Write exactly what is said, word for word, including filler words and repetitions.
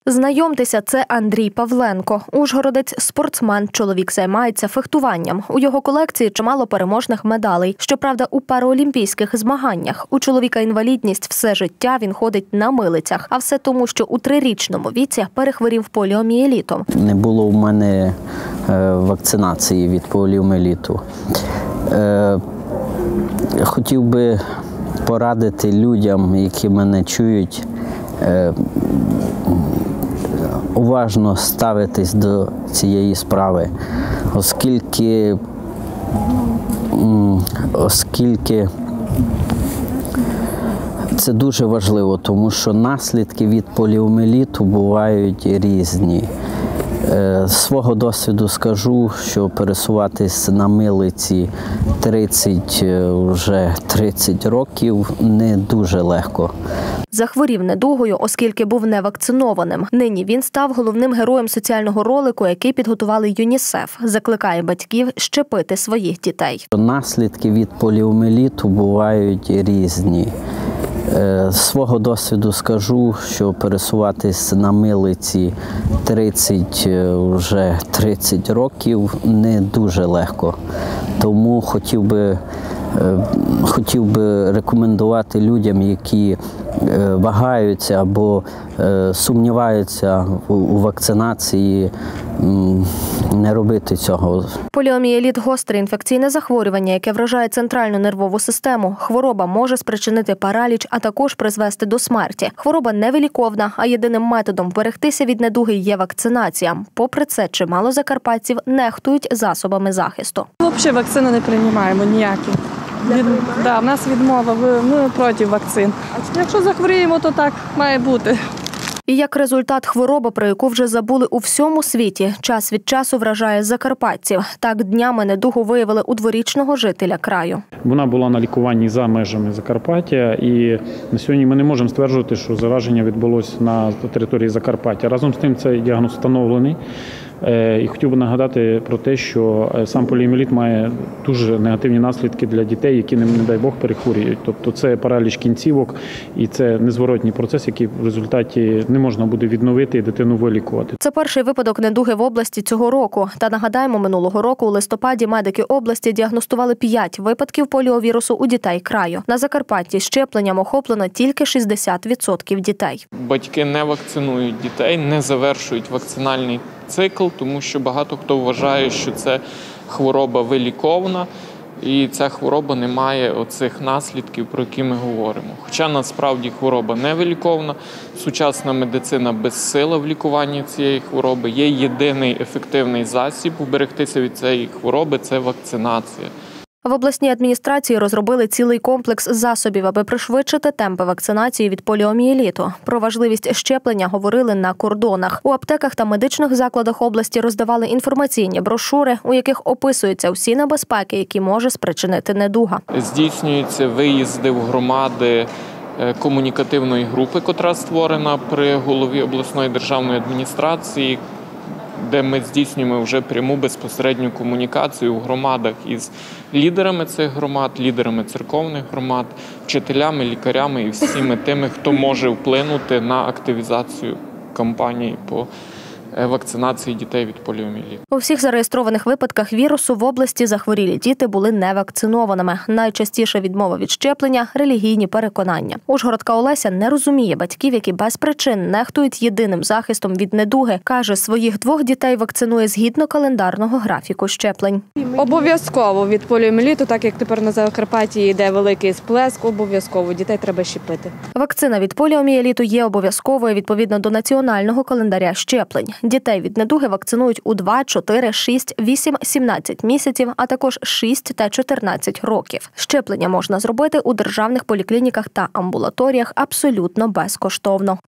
Знайомтеся, це Андрій Павленко. Ужгородець – спортсмен. Чоловік займається фехтуванням. У його колекції чимало переможних медалей. Щоправда, у параолімпійських змаганнях. У чоловіка інвалідність, все життя він ходить на милицях. А все тому, що у трирічному віці перехворів поліомієлітом. Не було в мене вакцинації від поліомієліту. Хотів би порадити людям, які мене чують, уважно ставитись до цієї справи, оскільки, оскільки це дуже важливо, тому що наслідки від поліомієліту бувають різні. З свого досвіду скажу, що пересуватись на милиці тридцять, вже тридцять років не дуже легко. Захворів недугою, оскільки був невакцинованим. Нині він став головним героєм соціального ролику, який підготували ЮНІСЕФ. Закликає батьків щепити своїх дітей. Наслідки від поліомієліту бувають різні. З свого досвіду скажу, що пересуватись на милиці тридцять, вже тридцять років не дуже легко. Тому хотів би, хотів би рекомендувати людям, які вагаються або сумніваються у вакцинації, не робити цього. Поліомієліт – гостре інфекційне захворювання, яке вражає центральну нервову систему. Хвороба може спричинити параліч, а також призвести до смерті. Хвороба невиліковна, а єдиним методом вберегтися від недуги є вакцинація. Попри це, чимало закарпатців нехтують засобами захисту. Взагалі вакцини не приймаємо ніякі. Від, да, в нас відмова, ми проти вакцин. Якщо захворіємо, то так має бути. І як результат, хвороба, про яку вже забули у всьому світі, час від часу вражає закарпатців. Так, днями недугу виявили у дворічного жителя краю. Вона була на лікуванні за межами Закарпаття, і на сьогодні ми не можемо стверджувати, що зараження відбулося на території Закарпаття. Разом з тим, цей діагноз встановлений. І хотів би нагадати про те, що сам поліомієліт має дуже негативні наслідки для дітей, які, не дай Бог, перехворіють. Тобто це параліч кінцівок і це незворотній процес, який в результаті не можна буде відновити і дитину вилікувати. Це перший випадок недуги в області цього року. Та нагадаємо, минулого року у листопаді медики області діагностували п'ять випадків поліовірусу у дітей краю. На Закарпатті щепленням охоплено тільки шістдесят відсотків дітей. Батьки не вакцинують дітей, не завершують вакцинальний цикл, тому що багато хто вважає, що це хвороба виліковна, і ця хвороба не має оцих наслідків, про які ми говоримо. Хоча насправді хвороба не виліковна, сучасна медицина безсила в лікуванні цієї хвороби. Є єдиний ефективний засіб уберегтися від цієї хвороби – це вакцинація. В обласній адміністрації розробили цілий комплекс засобів, аби пришвидшити темпи вакцинації від поліомієліту. Про важливість щеплення говорили на кордонах. У аптеках та медичних закладах області роздавали інформаційні брошури, у яких описуються всі небезпеки, які може спричинити недуга. Здійснюються виїзди в громади комунікативної групи, котра створена при голові обласної державної адміністрації, де ми здійснюємо вже пряму безпосередню комунікацію в громадах із лідерами цих громад, лідерами церковних громад, вчителями, лікарями і всіми тими, хто може вплинути на активізацію кампанії по вакцинації дітей від поліомієліту. У всіх зареєстрованих випадках вірусу в області захворілі діти були невакцинованими. Найчастіше відмова від щеплення – релігійні переконання. Ужгородка Олеся не розуміє батьків, які без причин нехтують єдиним захистом від недуги. Каже, своїх двох дітей вакцинує згідно календарного графіку щеплень. Обов'язково від поліомієліту, так як тепер на Закарпатті йде великий сплеск, обов'язково дітей треба щепити. Вакцина від поліомієліту є обов'язковою відповідно до національного календаря щеплень. Дітей від недуги вакцинують у два, чотири, шість, вісім, сімнадцять місяців, а також шість та чотирнадцять років. Щеплення можна зробити у державних поліклініках та амбулаторіях абсолютно безкоштовно.